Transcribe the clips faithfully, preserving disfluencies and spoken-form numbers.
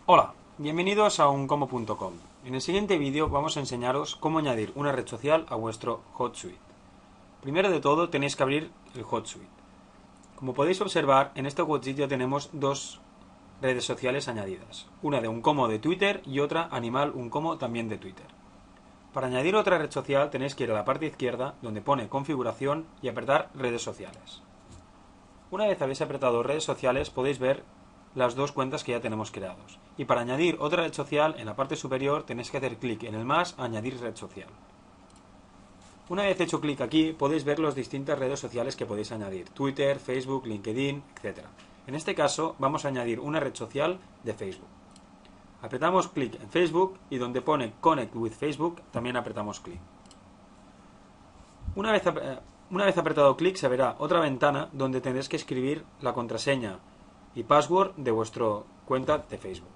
Hola, bienvenidos a uncomo punto com. En el siguiente vídeo vamos a enseñaros cómo añadir una red social a vuestro HotSuite. Primero de todo tenéis que abrir el HotSuite. Como podéis observar, en este HotSuite ya tenemos dos redes sociales añadidas. Una de Uncomo de Twitter y otra Animal Uncomo también de Twitter. Para añadir otra red social tenéis que ir a la parte izquierda donde pone configuración y apretar redes sociales. Una vez habéis apretado redes sociales podéis ver las dos cuentas que ya tenemos creados. Y para añadir otra red social, en la parte superior tenéis que hacer clic en el más, añadir red social. Una vez hecho clic aquí, podéis ver las distintas redes sociales que podéis añadir: Twitter, Facebook, LinkedIn, etcétera. En este caso vamos a añadir una red social de Facebook. Apretamos clic en Facebook y donde pone Connect with Facebook también apretamos clic. Una vez, una vez apretado clic se verá otra ventana donde tendréis que escribir la contraseña y password de vuestra cuenta de Facebook.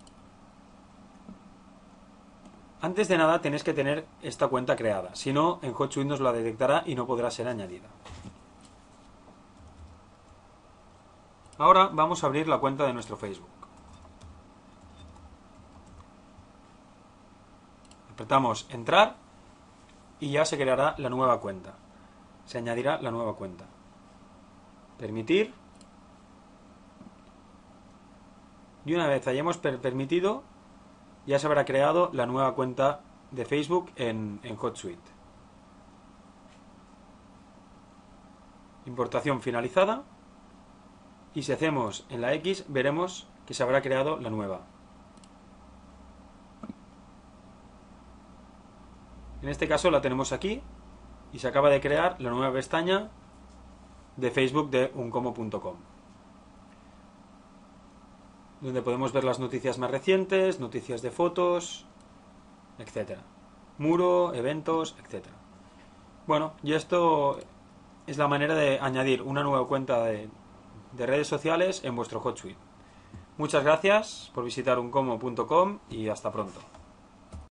Antes de nada tenéis que tener esta cuenta creada, si no en HotSuite nos la detectará y no podrá ser añadida. Ahora vamos a abrir la cuenta de nuestro Facebook. Apretamos entrar y ya se creará la nueva cuenta. Se añadirá la nueva cuenta. Permitir. Y una vez hayamos per permitido, ya se habrá creado la nueva cuenta de Facebook en, en HotSuite. Importación finalizada. Y si hacemos en la X, veremos que se habrá creado la nueva. En este caso la tenemos aquí y se acaba de crear la nueva pestaña de Facebook de uncomo punto com, donde podemos ver las noticias más recientes, noticias de fotos, etcétera. Muro, eventos, etcétera. Bueno, y esto es la manera de añadir una nueva cuenta de, de redes sociales en vuestro HotSuite. Muchas gracias por visitar uncomo punto com y hasta pronto.